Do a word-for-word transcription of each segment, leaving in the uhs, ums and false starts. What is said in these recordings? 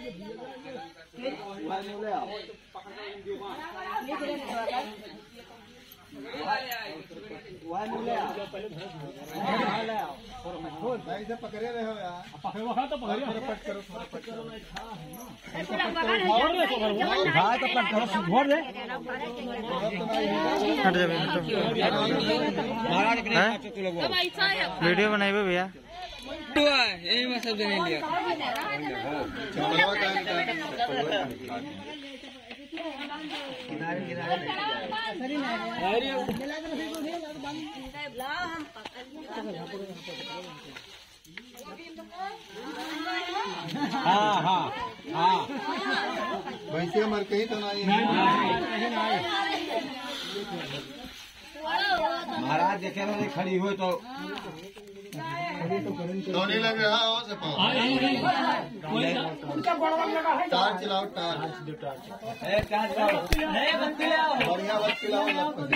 पकड़े रहे हो यार, पकड़ो तो पकड़िए, पट करो पट करो भाई तो पट करो भोर दे हट जा वीडियो बनाइबे भैया यही में सब जने लिया किनारे किनारे हाँ हाँ हाँ वैसे मर कहीं तो नहीं महाराज देखे ना खड़ी हुई तो नहीं लगे। हाँ हो सकता टार चलाओ, टार टार चलाओ, बढ़िया बत्ती लाओ।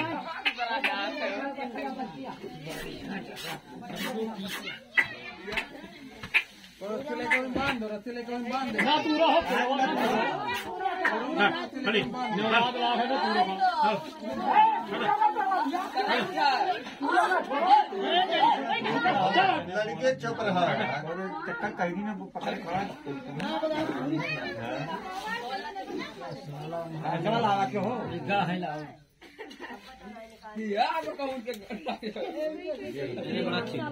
रस्ते लेके बांध, रस्ते लेके बांध ना पूरा हो खड़ी निवाद ला है ना पूरा लड़के चुप रहा चक्कर कहीं ना पकड़ खड़ा चला लगा क्यों हो गा है लाओ यार को कहूं के ये बड़ा ठीक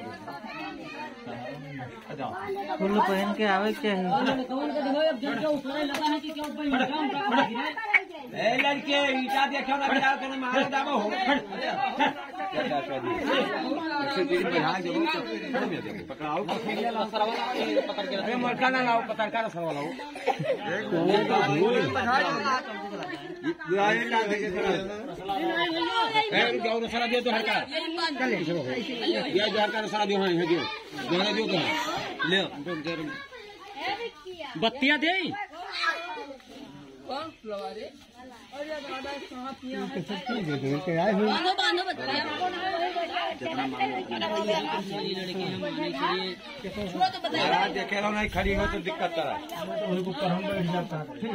फुल पहन के आवे क्या है कौन का दिखाओ अब जब जो उसने लगा है कि क्यों पहन काम का ए लड़के ईटा देखो ना क्या करने मारे दाबो हो ऐसे दिन बिहार जब पकड़ाओ पकड़ के अरे मरका ना लाओ पकड़ का सरवा लाओ एक सरा दियो तो हरका या हरका सरा दियो है दियो दोहरा दियो तो ले बत्तियां दे कौन लगा दे अरे दादा कहां पिया के आए हो बांधो बांधो बत्तियां जितना लड़के हम आने के लिए छोड़ो तो बताइए देखे रहो नहीं खड़ी हो तो दिक्कत करा तो ऊपर हम बैठ जाता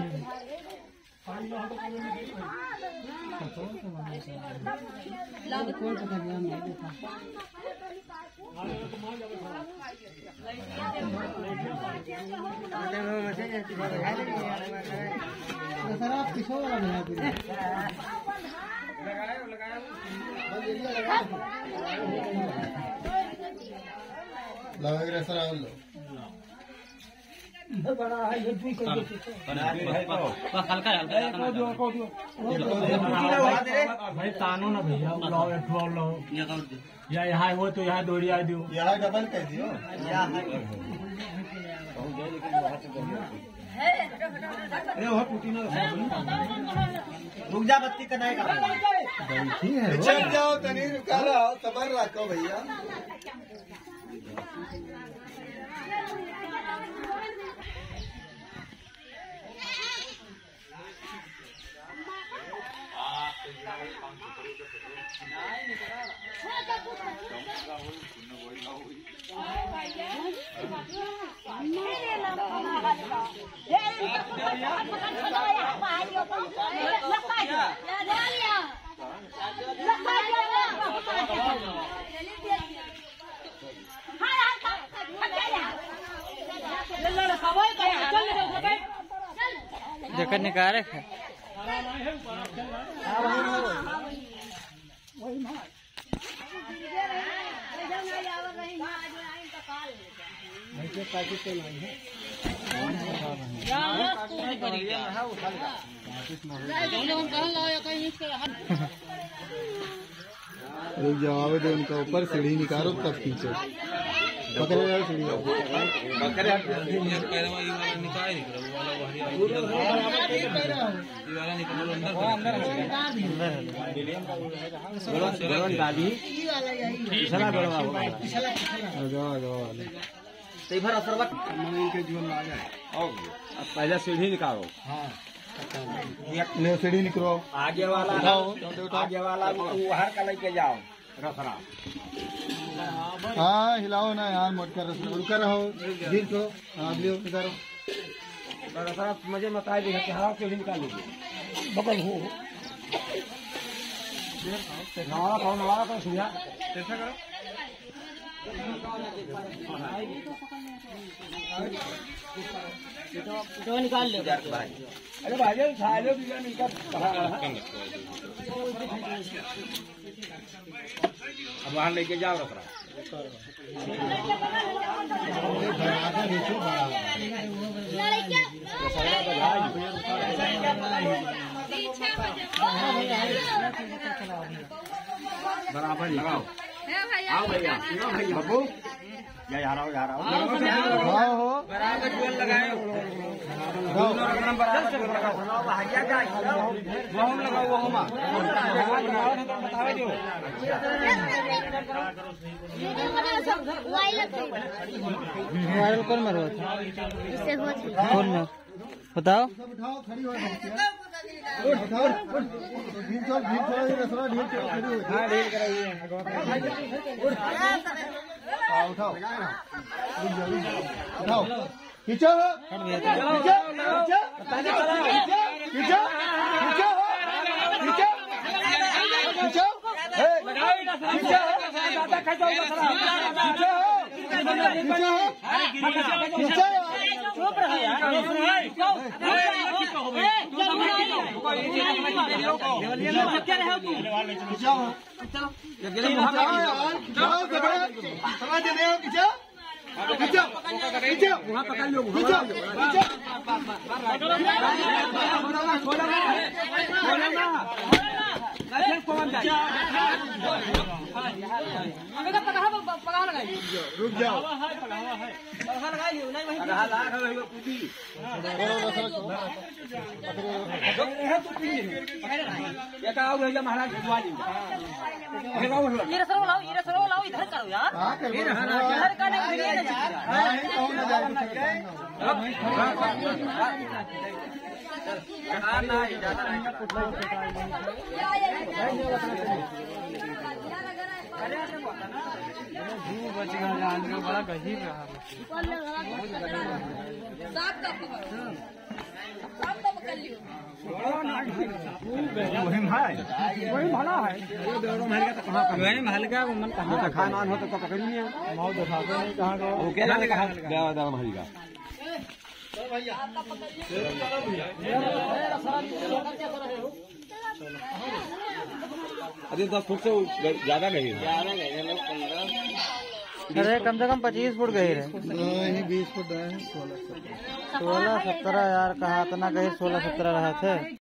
लाभ कोई पकड़ लिया मैं देखा सर आप किसो वाला बना पूरा लगाओ लगाओ लगा के सर आओ लो बड़ा है ये भी कोई बस हल्का हल्का को दियो को दियो भाई तानो ना भैया लाओ एक ठो लाओ ये कर दो या यहां हो तो यहां दोड़िया दियो यहां डबल कर दियो अरे वो टूटी ना रुक जा बत्ती कनाए का ठीक है चल जाओ तनी रुका रहो सबर रखो भैया जगह निकाल रखे रुक जाओ दे उनका ऊपर सीढ़ी निकालो तब खींचो पकड़े जाओ सीढ़ी पकड़े दादी के जीवन में आ जाए अब पहले सीढ़ी निकालो हाँ सीढ़ी निकलो आगे वाला आगे वाला बाहर का लेके जाओ रसरा हाँ हिलाओ ना यार मोटका रसरा रुका रहो गिर को हाँ लियो इधर मजे मत आए हरा के निकाल लीजिए बकल हो नवारा खाओ नवारा का सुझा कैसा करो तो निकाल ले अरे भाई खा लो बिना निकाल अब वहां लेके जाओ रख रहा बराबर लगाओ आओ भैया बाबू या यार आओ यार आओ हो बराबर जोल लगाओ दोनों रकम बराबर जोल लगाओ भाइया का वो हम लगाओ वो हम लगाओ तो बताओ जो वायरल कौन मारो इससे हो कौन में बताओ उठाओ खड़ी हो उठाओ ढील चल ढील चल ये रसरा ढील चल खड़ी हो हां ढील कराइए उठाओ उठाओ उठाओ खींचो खींचो खींचो खींचो खींचो खींचो खींचो ए लगाओ ना खींचो ज्यादा खींचो खींचो खींचो चुप रहो यार क्या रहे हो तुम खींचो चलो समझ रहे हो खींचो खींचो खींचो वहाँ पकड़ लो खींचो खींचो रुक जाओ महाराज ये सरो लाओ ये सरो लाओ इधर करो यार इधर का बड़ा गहीर रहा वही भला है वही महल का मन कहाँ खाना हो तो पकड़ नहीं है माओ दिखाते नहीं कहाँ का क्या लगा महल का अरे दस फुट से ज्यादा गई अरे कम से कम पच्चीस फुट गई है नहीं बीस फुट है सोलह सत्रह यार कहा इतना गई सोलह सत्रह रहे थे।